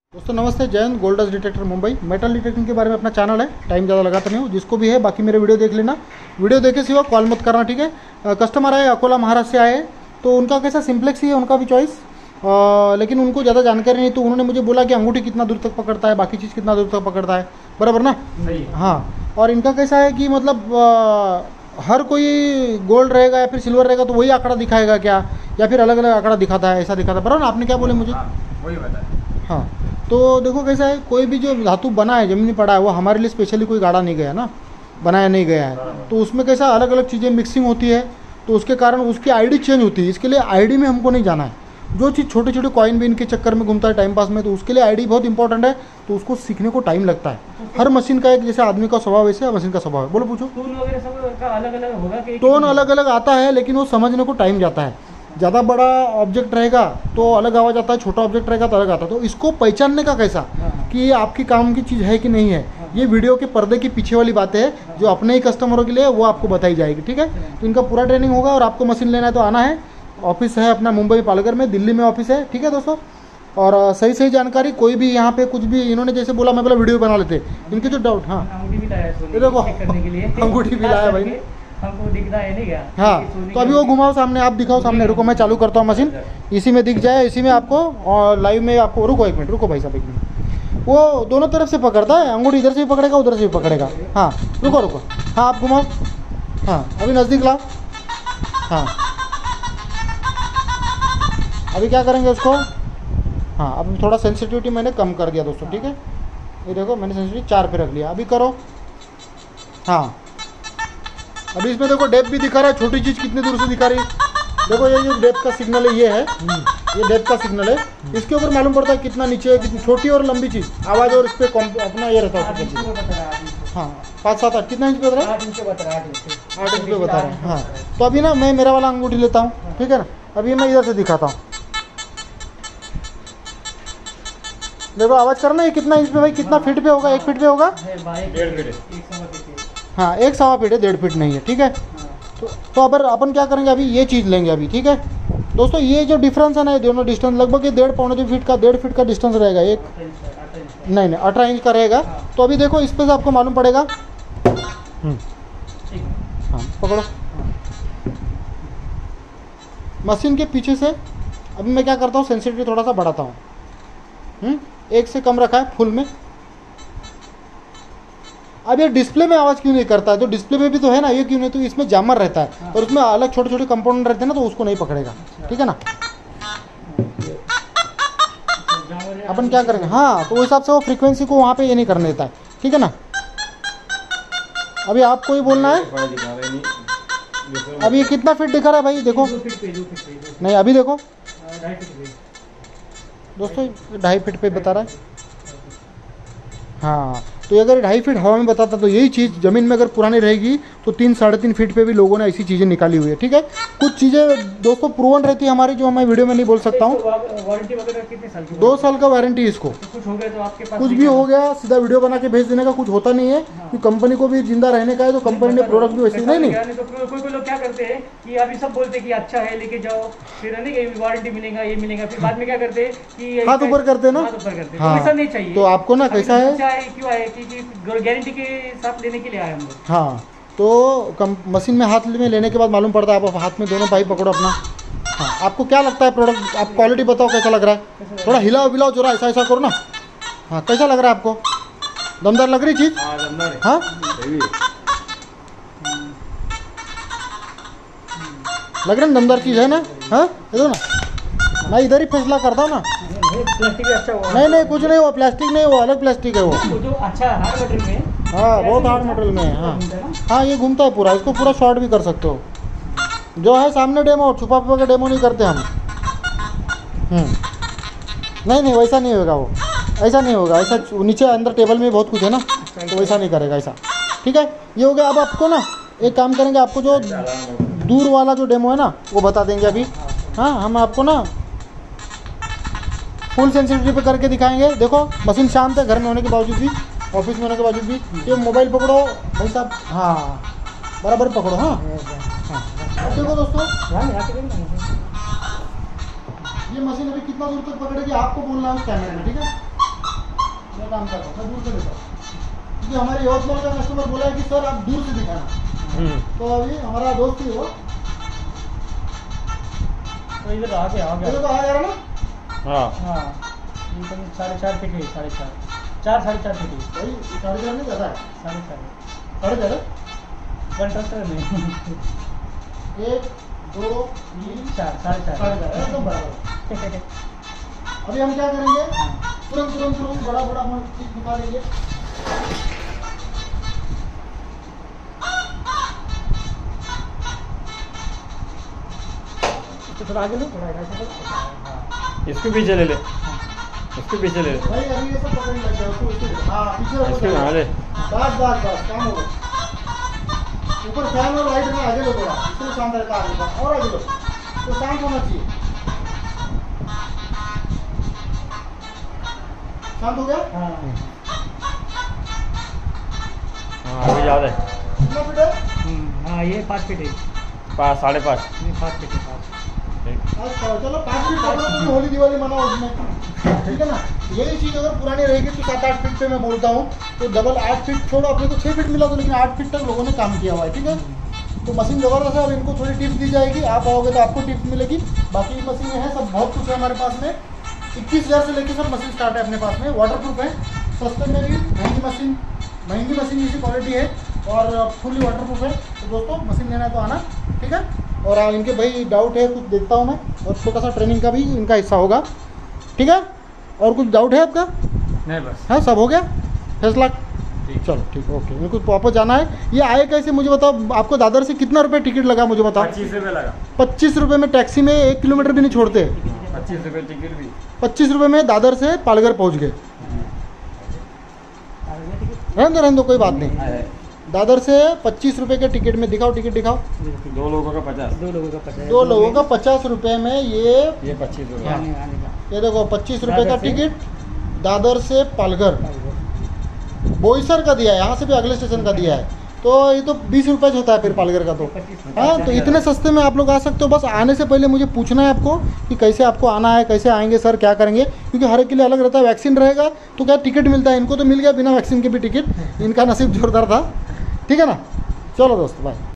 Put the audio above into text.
दोस्तों नमस्ते, जय हिंद। Gold dust detector Mumbai. Metal detecting के बारे में अपना चैनल है, टाइम ज़्यादा लगाता नहीं हूँ। जिसको भी है बाकी मेरे वीडियो देख लेना। वीडियो देखे सिवा कॉल मत करना, ठीक है। कस्टमर आए अकोला महाराष्ट्र से आए, तो उनका कैसा सिंप्लेक्स ही है उनका भी चॉइस, लेकिन उनको ज़्यादा जानकारी नहीं। तो उन्होंने मुझे बोला कि अंगूठी कितना दूर तक पकड़ता है, बाकी चीज़ कितना दूर तक पकड़ता है, बराबर ना? हाँ। और इनका कैसा है कि मतलब हर कोई गोल्ड रहेगा या फिर सिल्वर रहेगा तो वही आंकड़ा दिखाएगा क्या, या फिर अलग अलग आंकड़ा दिखाता है, ऐसा दिखाता है, बराबर ना? आपने क्या बोले मुझे? वही बताया। हाँ, तो देखो कैसा है, कोई भी जो धातु बना है, ज़मीन पड़ा है, वो हमारे लिए स्पेशली कोई गाड़ा नहीं गया ना, बनाया नहीं गया है। तो उसमें कैसा अलग अलग चीज़ें मिक्सिंग होती है, तो उसके कारण उसकी आईडी चेंज होती है। इसके लिए आईडी में हमको नहीं जाना है। जो चीज़ छोटे छोटे कॉइन भी इनके चक्कर में घूमता है टाइम पास में, तो उसके लिए आईडी बहुत इंपॉर्टेंट है। तो उसको सीखने को टाइम लगता है। हर मशीन का एक जैसे आदमी का स्वभाव वैसे मशीन का स्वभाव है। बोलो, पूछो। टोन वगैरह सब का अलग अलग होगा कि टोन अलग अलग आता है, लेकिन वो समझने को टाइम जाता है। ज़्यादा बड़ा ऑब्जेक्ट रहेगा तो अलग आवाज़ आता है, छोटा ऑब्जेक्ट रहेगा तो अलग आता है। तो इसको पहचानने का कैसा कि ये आपकी काम की चीज़ है कि नहीं है, ये वीडियो के पर्दे के पीछे वाली बातें है जो अपने ही कस्टमरों के लिए वो आपको बताई जाएगी, ठीक है। तो इनका पूरा ट्रेनिंग होगा। और आपको मशीन लेना है तो आना है। ऑफिस है अपना मुंबई पालघर में, दिल्ली में ऑफिस है, ठीक है दोस्तों। और सही सही जानकारी कोई भी यहाँ पे कुछ भी इन्होंने जैसे बोला, मैं बोला वीडियो बना लेते इनके जो डाउट। हाँ, अंगूठी भी लाया है, ये देखो, चेक करने के लिए अंगूठी भी लाया भाई ने। हमको दिख रहा है नहीं क्या? हाँ, तो अभी वो घुमाओ सामने, आप दिखाओ सामने। रुको, मैं चालू करता हूँ मशीन, इसी में दिख जाए, इसी में आपको और लाइव में आपको। रुको एक मिनट, रुको भाई साहब एक मिनट। वो दोनों तरफ से पकड़ता है, अंगूठी इधर से भी पकड़ेगा उधर से भी पकड़ेगा। हाँ, रुको रुको, हाँ आप घुमाओ। हाँ, अभी नज़दीक लाओ। हाँ, अभी क्या करेंगे उसको? हाँ, अब थोड़ा सेंसिटिविटी मैंने कम कर दिया दोस्तों, ठीक है। ये देखो, मैंने सेंसिटिविटी 4 पे रख लिया। अभी करो। हाँ, अभी इसमें देखो डेप्थ भी दिखा रहा है, छोटी चीज़ कितनी दूर से दिखा रही है। देखो ये जो डेप्थ का सिग्नल है, ये है, ये डेप्थ का सिग्नल है। इसके ऊपर मालूम पड़ता है कितना नीचे है, कितनी छोटी और लंबी चीज़ आवाज़, और इस पर अपना ये रहता है। हाँ, 5 7 8 कितना इंच पे बता रहा है? 8 इंच बता रहा है, 8 इंच पे बता रहा है। हाँ, तो अभी ना मैं मेरा वाला अंगूठी लेता हूँ, ठीक है ना। अभी मैं इधर से दिखाता हूँ। देखो आवाज़ करना, ये कितना इंच पे भाई, कितना फीट पे होगा? 1 फीट पे होगा? 1.5 फीट। हाँ, 1 सवा फीट है, 1.5 फीट नहीं है, ठीक है। तो अब अपन क्या करेंगे, अभी ये चीज़ लेंगे अभी, ठीक है दोस्तों। ये जो डिफरेंस है ना, ये दोनों डिस्टेंस लगभग ये 1.5 पौने 2 फीट का, 1.5 फीट का डिस्टेंस रहेगा। एक नहीं 18 इंच का रहेगा। तो अभी देखो इस पर से आपको मालूम पड़ेगा। हाँ, पकड़ो मशीन के पीछे से। अभी मैं क्या करता हूँ, सेंसिटिविटी थोड़ा सा बढ़ाता हूँ। 1 से कम रखा है फुल में। अब ये डिस्प्ले में आवाज़ क्यों नहीं करता है? तो डिस्प्ले में भी तो है ना, ये क्यों नहीं? तो इसमें जामर रहता है और उसमें अलग छोटे छोटे कंपोनेंट रहते हैं ना, तो उसको नहीं पकड़ेगा, ठीक है ना। अपन क्या करेंगे, हाँ, तो उस हिसाब से वो फ्रीक्वेंसी को वहाँ पे ये नहीं करने देता है, ठीक है ना। अभी आपको ही बोलना है। अभी ये कितना फीट दिखा रहा है भाई? देखो, नहीं अभी देखो दोस्तों, 2.5 फीट पे बता रहा है। हाँ, तो अगर 2.5 फीट हवा में बताता तो यही चीज़ ज़मीन में अगर पुरानी रहेगी तो 3 साढ़े 3 फीट पे भी लोगों ने ऐसी चीज़ें निकाली हुई है, ठीक है। कुछ चीज़ें दोस्तों प्रूवन रहती है हमारी, जो मैं वीडियो में नहीं बोल सकता हूँ। वारंटी वगैरह कितने साल की? 2 साल का वारंटी है इसको। कुछ हो गया तो आपके पास कुछ भी हो गया सीधा वीडियो बना के भेज देने का, कुछ होता नहीं है। क्योंकि कंपनी को भी जिंदा रहने का है, तो कंपनी ने प्रोडक्ट भी वैसे नहीं। तो कोई लोग क्या करते हैं कि अभी सब बोलते हैं कि अच्छा है लेके जाओ, फिर नहीं वारंटी मिलेगा, ये मिलेगा, फिर बाद में क्या करते हैं कि हाथ ऊपर करते हैं ना। हाँ, ऐसा नहीं चाहिए। तो आपको ना कैसा है, क्यों आए कि गारंटी के साथ लेने के लिए आए हम लोग। हाँ, तो मशीन में हाथ में लेने के बाद मालूम पड़ता है। आप हाथ में दोनों पाइप पकड़ो अपना। हाँ, आपको क्या लगता है प्रोडक्ट? आप क्वालिटी बताओ कैसा लग रहा है? थोड़ा हिलाओ बिलाओ जरा, ऐसा ऐसा करो ना। हाँ, कैसा लग रहा है आपको? दमदार लग रही चीज़? हाँ, लग रहा है दमदार चीज़ है ना। हाँ, देखो ना, मैं इधर ही फैसला करता हूँ ना। प्लास्टिक अच्छा हुआ? नहीं कुछ नहीं, वो प्लास्टिक नहीं, वो अलग प्लास्टिक है वो जो अच्छा हार्ड मटेरियल में। हाँ, बहुत हार्ड मटेरियल में है। हाँ हाँ, ये घूमता है पूरा, इसको पूरा शॉर्ट भी कर सकते हो। जो है सामने डेमो, छुपा के डेमो नहीं करते हम। नहीं वैसा नहीं होगा, वो ऐसा नहीं होगा। ऐसा नीचे अंदर टेबल में बहुत कुछ है ना, तो वैसा नहीं करेगा ऐसा, ठीक है। ये हो गया। अब आपको ना एक काम करेंगे, आपको जो दूर वाला जो डेमो है ना वो बता देंगे अभी। हाँ, हम आपको ना फुल सेंसिटिविटी पे करके दिखाएंगे। देखो मशीन शांत है, घर में होने के बावजूद भी, ऑफिस में होने के बावजूद भी। ये मोबाइल पकड़ो भाई साहब। हाँ, बराबर पकड़ो। हाँ, देखो दोस्तों, ये मशीन अभी कितना दूर तक पकड़ेगी आपको बोलना है उस कैमरे में, ठीक है। काम कर रहा हूँ, मैं दूर से लेता हूँ, क्योंकि हमारे यवतमाल का कस्टमर बोला है कि सर आप दूर से दिखाना। तो अभी हमारा दोस्त ही वो तो इधर आ गया ये तो आ जा रहा ना। हाँ हाँ ये तो 4.5 फीट है, 4.5 4.5 फीट है, भाई 4.5 नहीं ज़्यादा है, 4.5 4.5 वन ट्रैक्टर में 1 2 3 4 4.5 एकदम बराबर। अभी हम क्या करेंगे, तुरंत बड़ा हम चीज निकालेंगे। तो थोड़ा आगे लो, थोड़ा आगे लो। हाँ इसको पीछे ले ले, इसको पीछे ले ले, भाई अभी ये सब पकड़ने लग गया उसको, हाँ पीछे इसको यहाँ ले। बस काम हो गया। ऊपर फैन और लाइट में आगे लो थोड़ा, इससे शांत रहता है आगे का, और आगे लो तो शांत होना चाहिए। शांत हो गया। हाँ हाँ अभी याद है, कितना फीट है? हाँ ये 5 फीट है, 5 5.5। नहीं 5 फीट है 5। अच्छा चलो 5 फीट पकड़ो, तुम होली दिवाली मनाओ उसमें, ठीक है ना। यही चीज़ अगर पुरानी रहेगी तो 7-8 फीट पे मैं बोलता हूँ, तो डबल 8 फीट छोड़ो, अपने को 6 फीट मिला तो, लेकिन 8 फीट तक लोगों ने काम किया हुआ है, ठीक है। तो मशीन ज़बरदस्त है। अब इनको थोड़ी टिप्स दी जाएगी, आप आओगे तो आपको टिप्स मिलेगी। बाकी मशीनें हैं सब, बहुत कुछ है हमारे पास में। 21,000 से लेकर सब मशीन स्टार्ट है अपने पास में, वाटर प्रूफ है, सस्ते में भी महंगी मशीन जैसी क्वालिटी है और फुली वाटर प्रूफ है। तो दोस्तों मशीन लेना है तो आना, ठीक है। और इनके भाई डाउट है कुछ देखता हूँ मैं, और छोटा सा ट्रेनिंग का भी इनका हिस्सा होगा, ठीक है। और कुछ डाउट है आपका? नहीं बस हाँ सब हो गया फैसला। ठीक। चलो ठीक, ओके। मेरे को वापस जाना है। ये आए कैसे मुझे बताओ, आपको दादर से कितना रुपये टिकट लगा मुझे बताओ? 25 रुपये लगा। 25 रुपये में टैक्सी में 1 किलोमीटर भी नहीं छोड़ते। 25 रुपये टिकट भी। 25 रुपये में दादर से पालघर पहुंच गए। रहने दो कोई बात नहीं। दादर से 25 रुपये के टिकट में, दिखाओ टिकट दिखाओ। 2 लोगों का 50। 2 लोगों का 50। 2 लोगों का 50 रुपये में ये 25 रुपये। आने का ये देखो 25 रुपये का दादर से? टिकट दादर से पालघर, बोईसर का दिया है, यहाँ से भी अगले स्टेशन का दिया है। तो ये तो 20 रुपये होता है फिर पालघर का। तो 25 हाँ, तो इतने सस्ते में आप लोग आ सकते हो। बस आने से पहले मुझे पूछना है आपको कि कैसे आपको आना है, कैसे आएंगे सर, क्या करेंगे, क्योंकि हर एक के लिए अलग रहता है। वैक्सीन रहेगा तो क्या टिकट मिलता है, इनको तो मिल गया बिना वैक्सीन के भी टिकट, इनका नसीब जोरदार था, ठीक है ना। चलो दोस्त बाय।